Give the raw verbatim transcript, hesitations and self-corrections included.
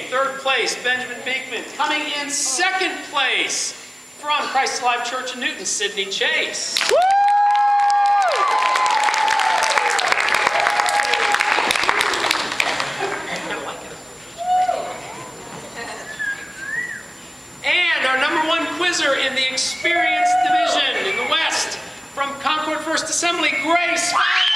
third place, Benjamin Beekman. Coming in second place from Christ Alive Church in Newton, Sydney Chase. Woo! And our number one quizzer in the Experience Division in the West from Concord First Assembly, Grace.